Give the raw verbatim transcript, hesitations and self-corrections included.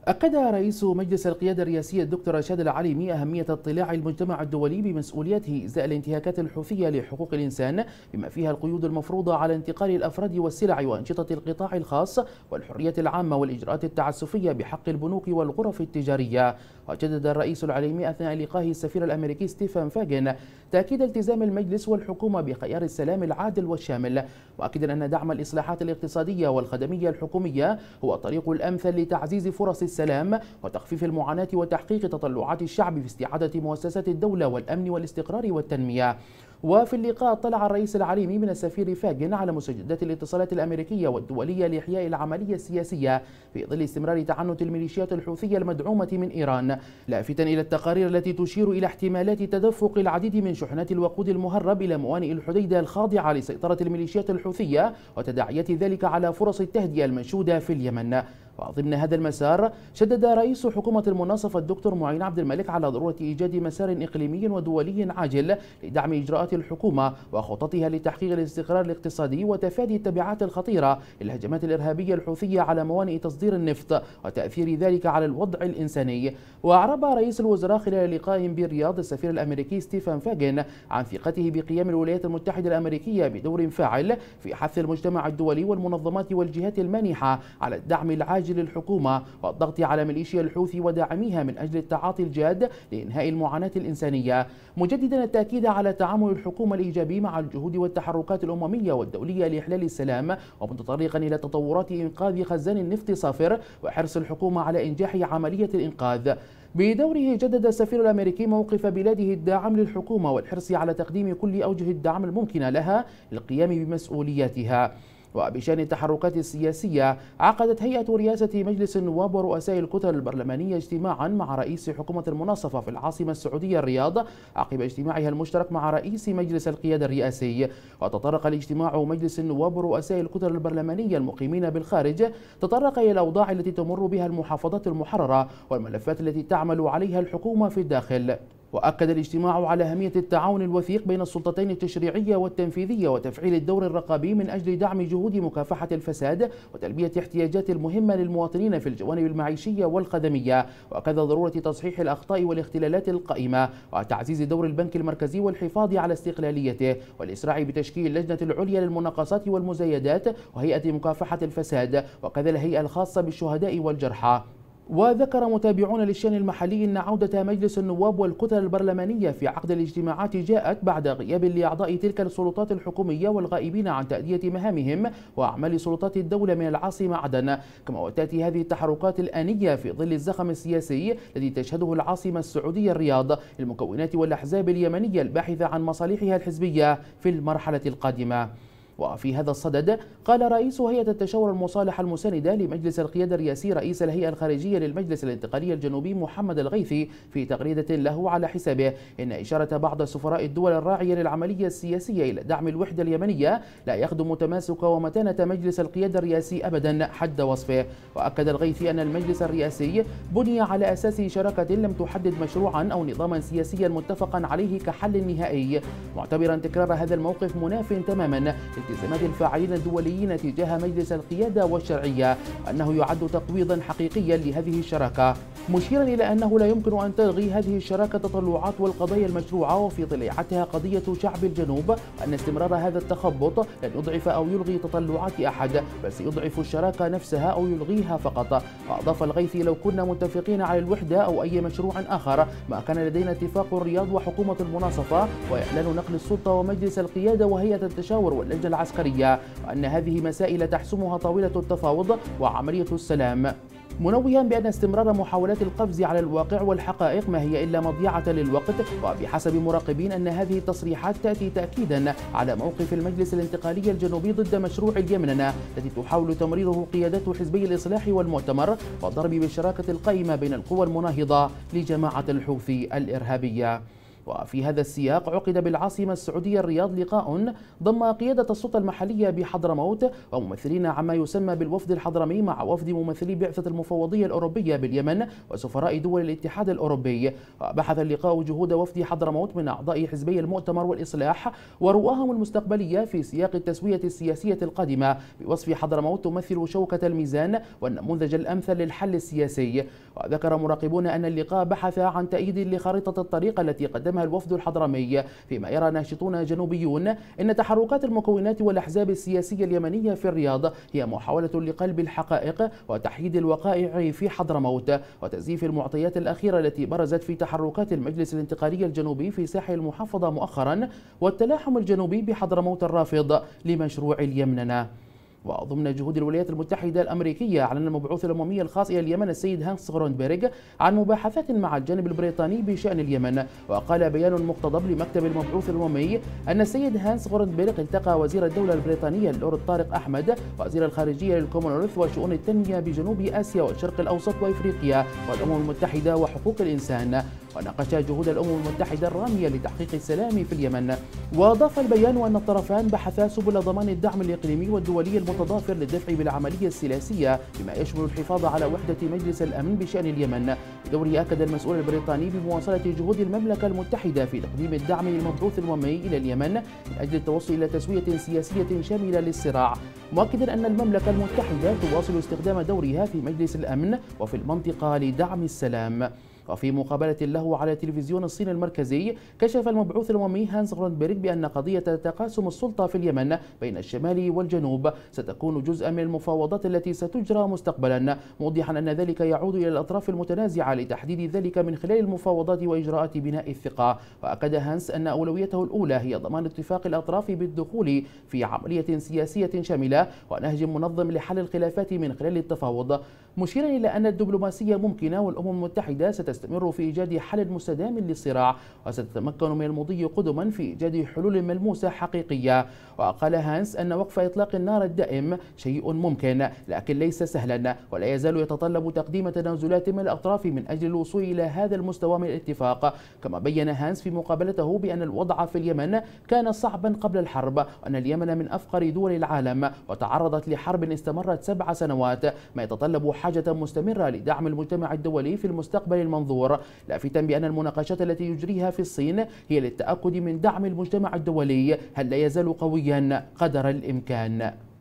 أكد رئيس مجلس القيادة الرئاسية الدكتور رشاد العليمي أهمية اطلاع المجتمع الدولي بمسؤوليته إزاء الانتهاكات الحوثية لحقوق الإنسان، بما فيها القيود المفروضة على انتقال الأفراد والسلع وأنشطة القطاع الخاص والحرية العامة والإجراءات التعسفية بحق البنوك والغرف التجارية. وجدد الرئيس العليمي أثناء لقائه السفير الأمريكي ستيفن فاغن تأكيد التزام المجلس والحكومة بخيار السلام العادل والشامل، مؤكدا أن دعم الإصلاحات الاقتصادية والخدمية الحكومية هو الطريق الأمثل لتعزيز فرص السلام وتخفيف المعاناة وتحقيق تطلعات الشعب في استعادة مؤسسات الدولة والأمن والاستقرار والتنمية. وفي اللقاء اطلع الرئيس العليمي من السفير فاغن على مستجدات الاتصالات الأمريكية والدولية لإحياء العملية السياسية في ظل استمرار تعنت الميليشيات الحوثية المدعومة من إيران، لافتا إلى التقارير التي تشير إلى احتمالات تدفق العديد من شحنات الوقود المهرب إلى موانئ الحديدة الخاضعة لسيطرة الميليشيات الحوثية وتداعيات ذلك على فرص التهدئة المنشودة في اليمن. وضمن هذا المسار شدد رئيس حكومة المناصفة الدكتور معين عبد الملك على ضرورة إيجاد مسار إقليمي ودولي عاجل لدعم إجراءات الحكومة وخططها لتحقيق الاستقرار الاقتصادي وتفادي التبعات الخطيرة للهجمات الإرهابية الحوثية على موانئ تصدير النفط وتأثير ذلك على الوضع الإنساني. وأعرب رئيس الوزراء خلال لقاء بالرياض السفير الأمريكي ستيفن فاغن عن ثقته بقيام الولايات المتحدة الأمريكية بدور فاعل في حث المجتمع الدولي والمنظمات والجهات المانحة على الدعم العاجل للحكومة والضغط على ميليشيا الحوثي وداعميها من أجل التعاطي الجاد لإنهاء المعاناة الإنسانية، مجددا التأكيد على تعامل الحكومة الإيجابي مع الجهود والتحركات الأممية والدولية لإحلال السلام، ومتطرقا إلى تطورات إنقاذ خزان النفط صافر وحرص الحكومة على إنجاح عملية الإنقاذ. بدوره جدد السفير الأمريكي موقف بلاده الداعم للحكومة والحرص على تقديم كل أوجه الدعم الممكنة لها للقيام بمسؤولياتها. وبشأن التحركات السياسية، عقدت هيئة رئاسة مجلس النواب ورؤساء الكتل البرلمانية اجتماعا مع رئيس حكومة المناصفة في العاصمة السعودية الرياض عقب اجتماعها المشترك مع رئيس مجلس القيادة الرئاسي. وتطرق الاجتماع مجلس النواب ورؤساء الكتل البرلمانية المقيمين بالخارج تطرق إلى الأوضاع التي تمر بها المحافظات المحررة والملفات التي تعمل عليها الحكومة في الداخل. وأكد الاجتماع على أهمية التعاون الوثيق بين السلطتين التشريعية والتنفيذية وتفعيل الدور الرقابي من أجل دعم جهود مكافحة الفساد وتلبية احتياجات المهمة للمواطنين في الجوانب المعيشية والخدمية، وأكد ضرورة تصحيح الأخطاء والاختلالات القائمة وتعزيز دور البنك المركزي والحفاظ على استقلاليته والإسراع بتشكيل اللجنة العليا للمناقصات والمزايدات وهيئة مكافحة الفساد وكذا الهيئة الخاصة بالشهداء والجرحى. وذكر متابعون للشأن المحلي أن عودة مجلس النواب والكتل البرلمانية في عقد الاجتماعات جاءت بعد غياب لأعضاء تلك السلطات الحكومية والغائبين عن تأدية مهامهم وأعمال سلطات الدولة من العاصمة عدن، كما وتأتي هذه التحركات الآنية في ظل الزخم السياسي الذي تشهده العاصمة السعودية الرياض للمكونات والأحزاب اليمنية الباحثة عن مصالحها الحزبية في المرحلة القادمة. وفي هذا الصدد قال رئيس هيئة التشاور المصالحة المساندة لمجلس القيادة الرئاسي رئيس الهيئة الخارجية للمجلس الانتقالي الجنوبي محمد الغيثي في تغريدة له على حسابه إن إشارة بعض سفراء الدول الراعية للعملية السياسية إلى دعم الوحدة اليمنية لا يخدم تماسك ومتانة مجلس القيادة الرئاسي أبدا حد وصفه. وأكد الغيثي أن المجلس الرئاسي بني على أساس شراكة لم تحدد مشروعا أو نظاما سياسيا متفقا عليه كحل نهائي، معتبرا تكرار هذا الموقف مناف تماما التزامات الفاعلين الدوليين تجاه مجلس القيادة والشرعية، وأنه يعد تقويضا حقيقيا لهذه الشراكة، مشيرا إلى أنه لا يمكن أن تلغي هذه الشراكة تطلعات والقضايا المشروعة وفي طليعتها قضية شعب الجنوب، وأن استمرار هذا التخبط لن يضعف أو يلغي تطلعات أحد بل سيضعف الشراكة نفسها أو يلغيها فقط. وأضاف الغيثي لو كنا متفقين على الوحدة أو أي مشروع آخر ما كان لدينا اتفاق الرياض وحكومة المناصفة وإعلان نقل السلطة ومجلس القيادة وهيئة التشاور واللجنة العسكرية، وأن هذه مسائل تحسمها طاولة التفاوض وعملية السلام، منوها بأن استمرار محاولات القفز على الواقع والحقائق ما هي إلا مضيعة للوقت. وبحسب مراقبين أن هذه التصريحات تأتي تأكيدا على موقف المجلس الانتقالي الجنوبي ضد مشروع اليمننا الذي تحاول تمريره قيادته حزبي الإصلاح والمؤتمر والضرب بالشراكة القائمة بين القوى المناهضة لجماعة الحوثي الإرهابية. وفي هذا السياق عقد بالعاصمة السعودية الرياض لقاء ضم قيادة السلطة المحلية بحضرموت وممثلين عما يسمى بالوفد الحضرمي مع وفد ممثلي بعثة المفوضية الأوروبية باليمن وسفراء دول الاتحاد الأوروبي. وبحث اللقاء جهود وفد حضرموت من أعضاء حزبي المؤتمر والإصلاح ورؤاهم المستقبلية في سياق التسوية السياسية القادمة بوصف حضرموت تمثل شوكة الميزان والنموذج الأمثل للحل السياسي. وذكر مراقبون أن اللقاء بحث عن تأييد لخارطة الطريق التي قدمها الوفد الحضرمي، فيما يرى ناشطون جنوبيون أن تحركات المكونات والأحزاب السياسية اليمنية في الرياض هي محاولة لقلب الحقائق وتحييد الوقائع في حضرموت وتزييف المعطيات الأخيرة التي برزت في تحركات المجلس الانتقالي الجنوبي في ساحل المحافظة مؤخرا والتلاحم الجنوبي بحضرموت الرافض لمشروع اليمننة. وضمن جهود الولايات المتحدة الأمريكية أعلن المبعوث الأممي الخاص إلى اليمن السيد هانس غرونبرغ عن مباحثات مع الجانب البريطاني بشأن اليمن. وقال بيان مقتضب لمكتب المبعوث الأممي أن السيد هانس غرونبرغ التقى وزير الدولة البريطانية اللورد طارق أحمد وزير الخارجية للكومونولث وشؤون التنمية بجنوب آسيا والشرق الأوسط وإفريقيا والأمم المتحدة وحقوق الإنسان، وناقش جهود الأمم المتحدة الرامية لتحقيق السلام في اليمن. وأضاف البيان أن الطرفان بحثا سبل ضمان الدعم الإقليمي والدولي المتضافر للدفع بالعملية السياسية بما يشمل الحفاظ على وحدة مجلس الأمن بشأن اليمن. بدوره أكد المسؤول البريطاني بمواصلة جهود المملكة المتحدة في تقديم الدعم للمبعوث الأممي إلى اليمن من أجل التوصل إلى تسوية سياسية شاملة للصراع، مؤكدا أن المملكة المتحدة تواصل استخدام دورها في مجلس الأمن وفي المنطقة لدعم السلام. وفي مقابلة له على تلفزيون الصين المركزي كشف المبعوث الأممي هانس غرونبرغ بأن قضية تقاسم السلطة في اليمن بين الشمال والجنوب ستكون جزءا من المفاوضات التي ستجرى مستقبلا، موضحا أن ذلك يعود إلى الأطراف المتنازعة لتحديد ذلك من خلال المفاوضات وإجراءات بناء الثقة. وأكد هانس أن أولويته الأولى هي ضمان اتفاق الأطراف بالدخول في عملية سياسية شاملة ونهج منظم لحل الخلافات من خلال التفاوض، مشيرا إلى أن الدبلوماسية ممكنة والأمم المتحدة ستستمر في إيجاد حل مستدام للصراع وستتمكن من المضي قدما في إيجاد حلول ملموسة حقيقية. وقال هانس أن وقف إطلاق النار الدائم شيء ممكن لكن ليس سهلا ولا يزال يتطلب تقديم تنازلات من الأطراف من أجل الوصول إلى هذا المستوى من الاتفاق. كما بين هانس في مقابلته بأن الوضع في اليمن كان صعبا قبل الحرب وأن اليمن من أفقر دول العالم وتعرضت لحرب استمرت سبع سنوات، ما يتطلب حاجة مستمرة لدعم المجتمع الدولي في المستقبل المنظور، لافتا بأن المناقشات التي يجريها في الصين هي للتأكد من دعم المجتمع الدولي هل لا يزال قويا قدر الإمكان.